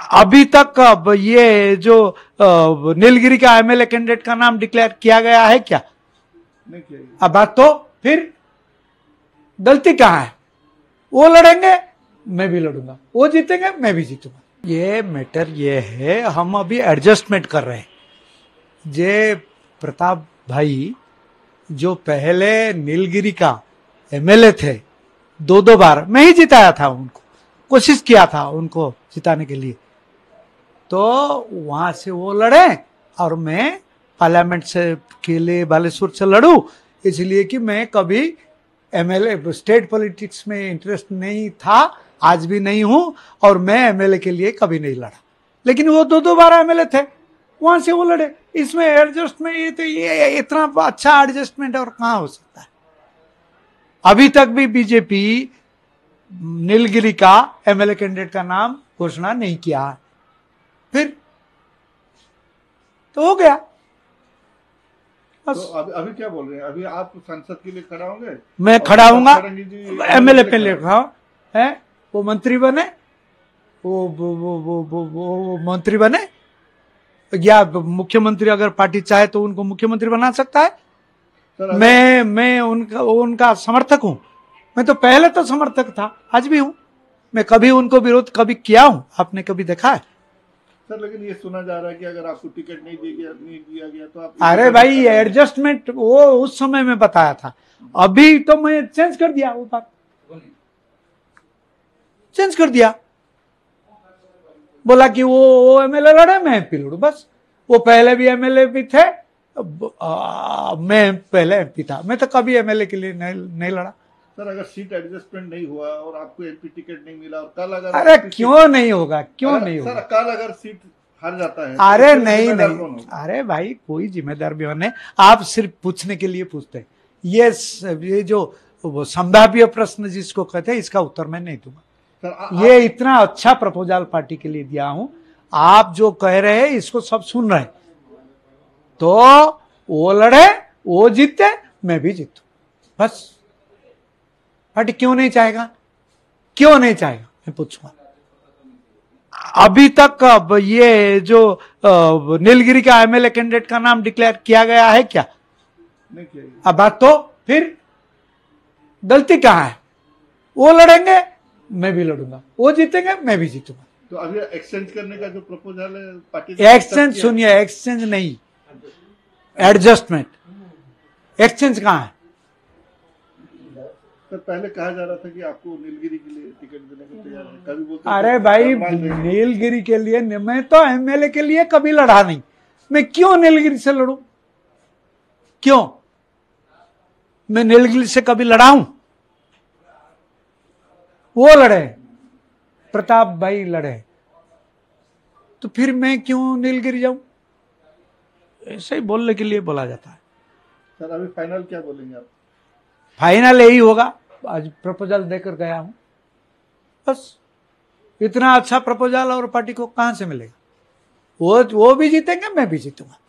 अभी तक अब ये जो नीलगिरी का एमएलए कैंडिडेट का नाम डिक्लेयर किया गया है क्या? नहीं किया। अब बात तो फिर गलती कहां है? वो लड़ेंगे, मैं भी लड़ूंगा, वो जीतेंगे, मैं भी जीतूंगा। ये मैटर ये है, हम अभी एडजस्टमेंट कर रहे हैं। जे प्रताप भाई जो पहले नीलगिरी का एमएलए थे, दो बार मैं ही जिताया था उनको, कोशिश किया था उनको जिताने के लिए, तो वहां से वो लड़े और मैं पार्लियामेंट से के लिए बालेश्वर से लड़ूं, इसलिए कि मैं कभी एमएलए स्टेट पॉलिटिक्स में इंटरेस्ट नहीं था, आज भी नहीं हूं, और मैं एमएलए के लिए कभी नहीं लड़ा। लेकिन वो दो बार एमएलए थे, वहां से वो लड़े। इसमें एडजस्टमेंट, ये तो ये इतना अच्छा एडजस्टमेंट और कहां हो सकता है? अभी तक भी बीजेपी नीलगिरी का एमएलए कैंडिडेट का नाम घोषणा नहीं किया है, फिर तो हो गया। तो अभी क्या बोल रहे हैं? अभी आप संसद के लिए खड़ा होंगे? मैं खड़ा होऊंगा, एमएलए पे लिखा है, वो मंत्री बने, वो मंत्री बने, या मुख्यमंत्री अगर पार्टी चाहे तो उनको मुख्यमंत्री बना सकता है। मैं उनका समर्थक हूं। मैं तो पहले तो समर्थक था, आज भी हूं। मैं कभी उनको विरोध कभी किया हूं, आपने कभी देखा है? सर लेकिन ये सुना जा रहा है कि अगर आपको टिकट नहीं दिया गया तो आप... अरे भाई, एडजस्टमेंट वो उस समय में बताया था, अभी तो मैं चेंज कर दिया, वो बात चेंज कर दिया। बोला कि वो एमएलए लड़े, मैं एमपी लड़ू, बस। वो पहले भी एमएलए भी थे, मैं पहले एमपी था, मैं तो कभी एमएलए के लिए नहीं लड़ा। सर अगर सीट एडजस्टमेंट नहीं हुआ और आपको एमपी टिकट नहीं मिला और कल अगर... अरे क्यों नहीं होगा, क्यों नहीं होगा? सर कल अगर सीट हार जाता है... अरे नहीं, अरे भाई कोई जिम्मेदार भी नहीं, आप सिर्फ पूछने के लिए पूछते हैं। ये जो संभाव्य प्रश्न जिसको कहते हैं, इसका उत्तर मैं नहीं दूंगा। ये इतना अच्छा प्रपोजल पार्टी के लिए दिया हूं, आप जो कह रहे हैं इसको सब सुन रहे हैं, तो वो लड़े, वो जीते, मैं भी जीतू, बस। पार्टी क्यों नहीं चाहेगा, क्यों नहीं चाहेगा, मैं पूछूंगा। अभी तक अब ये जो नीलगिरी का एमएलए कैंडिडेट का नाम डिक्लेयर किया गया है क्या? नहीं किया। अब बात तो फिर गलती कहां है? वो लड़ेंगे, मैं भी लड़ूंगा, वो जीतेंगे, मैं भी जीतूंगा। तो अभी एक्सचेंज करने का जो प्रपोजल है पार्टी... एक्सचेंज सुनिए, एक्सचेंज नहीं, एडजस्टमेंट। एक्सचेंज कहां है? तो पहले कहा जा रहा था कि आपको नीलगिरी के लिए टिकट देने को तैयार है, कभी बोलते... अरे भाई, नीलगिरी के लिए मैं तो एमएलए के लिए कभी लड़ा नहीं, मैं क्यों नीलगिरी से लड़ूं? क्यों? मैं नीलगिरी से कभी लड़ा हूं? वो लड़े, प्रताप भाई लड़े, तो फिर मैं क्यों नीलगिरी जाऊं? ऐसे ही बोलने के लिए बोला जाता है। सर अभी फाइनल क्या बोलेंगे आप? फाइनल यही होगा, आज प्रपोजल देकर गया हूं, बस। इतना अच्छा प्रपोजल और पार्टी को कहां से मिलेगा? वो भी जीतेंगे, मैं भी जीतूंगा।